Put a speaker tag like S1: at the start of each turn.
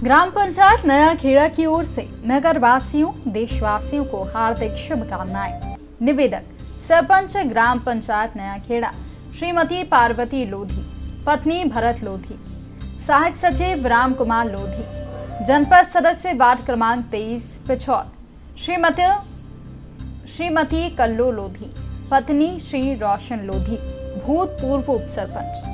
S1: ग्राम पंचायत नया खेड़ा की ओर से नगर वासियों देशवासियों को हार्दिक शुभकामनाएं। निवेदक सरपंच ग्राम पंचायत नया खेड़ा श्रीमती पार्वती लोधी, पत्नी भरत लोधी, सहायक सचिव राम कुमार लोधी, जनपद सदस्य वार्ड क्रमांक 23 पिछौर श्रीमती कल्लो लोधी, पत्नी श्री रोशन लोधी, भूतपूर्व उप सरपंच।